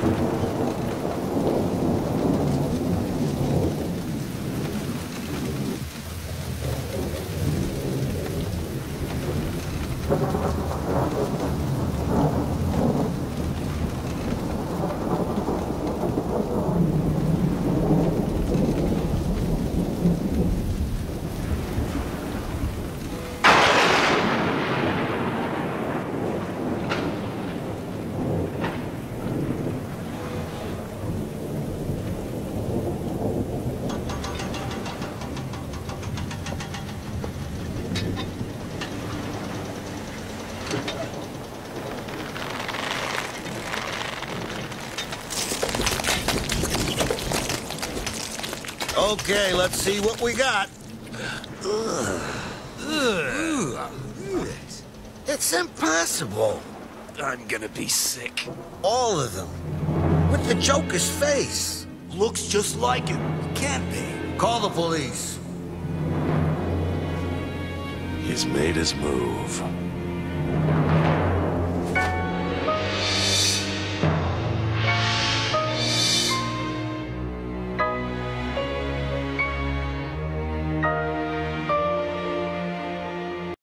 Okay, let's see what we got. It's impossible. I'm gonna be sick. All of them. With the Joker's face. Looks just like him. Can't be. Call the police. He's made his move.